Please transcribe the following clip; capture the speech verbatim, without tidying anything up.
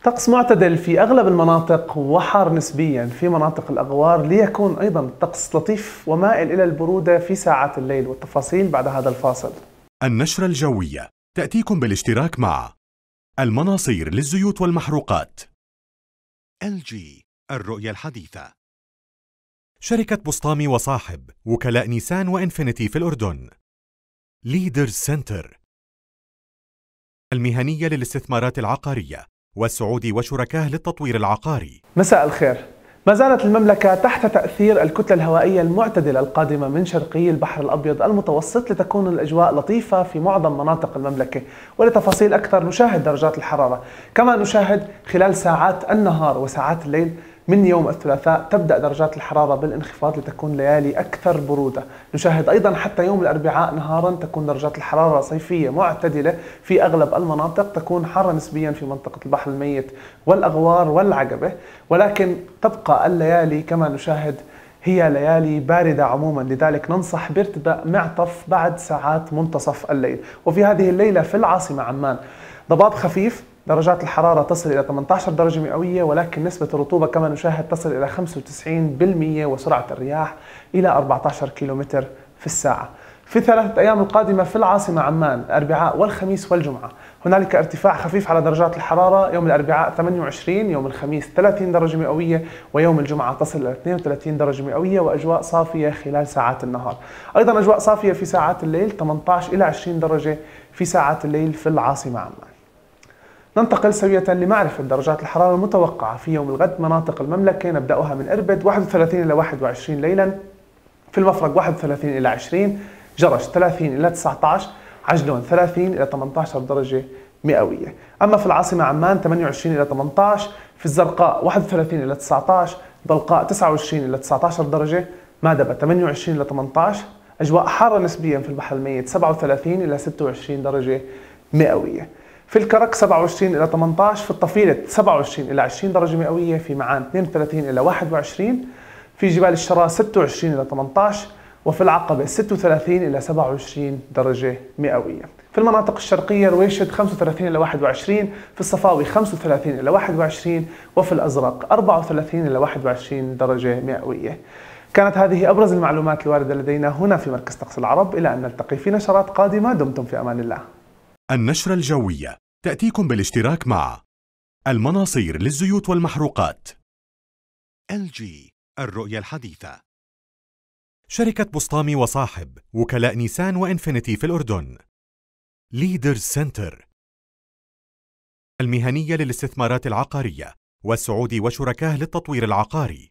طقس معتدل في أغلب المناطق وحار نسبيا في مناطق الأغوار، ليكون أيضا الطقس لطيف ومائل إلى البرودة في ساعات الليل. والتفاصيل بعد هذا الفاصل. النشرة الجوية تأتيكم بالاشتراك مع المناصير للزيوت والمحروقات، إل جي الرؤية الحديثة، شركة بسطامي وصاحب وكلاء نيسان وإنفينيتي في الأردن، ليدرز سنتر، المهنية للاستثمارات العقارية، والسعودي وشركاه للتطوير العقاري. مساء الخير. ما زالت المملكة تحت تأثير الكتلة الهوائية المعتدلة القادمة من شرقي البحر الأبيض المتوسط، لتكون الأجواء لطيفة في معظم مناطق المملكة. ولتفاصيل أكثر نشاهد درجات الحرارة، كما نشاهد خلال ساعات النهار وساعات الليل من يوم الثلاثاء تبدأ درجات الحرارة بالانخفاض لتكون ليالي أكثر برودة. نشاهد أيضا حتى يوم الأربعاء نهارا تكون درجات الحرارة صيفية معتدلة في أغلب المناطق، تكون حارة نسبيا في منطقة البحر الميت والأغوار والعقبة، ولكن تبقى الليالي كما نشاهد هي ليالي باردة عموما، لذلك ننصح بارتداء معطف بعد ساعات منتصف الليل. وفي هذه الليلة في العاصمة عمان ضباب خفيف، درجات الحرارة تصل إلى ثمانية عشر درجة مئوية، ولكن نسبة الرطوبة كما نشاهد تصل إلى خمسة وتسعين بالمئة، وسرعة الرياح إلى أربعة عشر كيلومتر في الساعة. في الثلاثة أيام القادمة في العاصمة عمان الأربعاء والخميس والجمعة هنالك ارتفاع خفيف على درجات الحرارة، يوم الأربعاء ثمانية وعشرين، يوم الخميس ثلاثين درجة مئوية، ويوم الجمعة تصل إلى اثنين وثلاثين درجة مئوية، وأجواء صافية خلال ساعات النهار. أيضا أجواء صافية في ساعات الليل، ثمانية عشر إلى عشرين درجة في ساعات الليل في العاصمة عمان. ننتقل سوية لمعرفة درجات الحرارة المتوقعة في يوم الغد. مناطق المملكة نبدأها من إربد واحد وثلاثين إلى واحد وعشرين ليلا، في المفرق واحد وثلاثين إلى عشرين، جرش ثلاثين إلى تسعة عشر، عجلون ثلاثين إلى ثمانية عشر درجة مئوية. أما في العاصمة عمان ثمانية وعشرين إلى ثمانية عشر، في الزرقاء واحد وثلاثين إلى تسعة عشر، ضلقاء تسعة وعشرين إلى تسعة عشر درجة، مادبة ثمانية وعشرين إلى ثمانية عشر، أجواء حارة نسبيا في البحر الميت سبعة وثلاثين إلى ستة وعشرين درجة مئوية. في الكرك سبعة وعشرين إلى ثمانية عشر، في الطفيلة سبعة وعشرين إلى عشرين درجة مئوية، في معان اثنين وثلاثين إلى واحد وعشرين، في جبال الشراء ستة وعشرين إلى ثمانية عشر، وفي العقبة ستة وثلاثين إلى سبعة وعشرين درجة مئوية. في المناطق الشرقية رويشد خمسة وثلاثين إلى واحد وعشرين، في الصفاوي خمسة وثلاثين إلى واحد وعشرين، وفي الأزرق أربعة وثلاثين إلى واحد وعشرين درجة مئوية. كانت هذه أبرز المعلومات الواردة لدينا هنا في مركز طقس العرب، إلى أن نلتقي في نشرات قادمة. دمتم في أمان الله. النشرة الجوية تأتيكم بالاشتراك مع المناصير للزيوت والمحروقات، إل جي الرؤية الحديثة، شركة بسطامي وصاحب وكلاء نيسان وإنفينيتي في الأردن، ليدرز سنتر، المهنية للاستثمارات العقارية، والسعودي وشركاه للتطوير العقاري.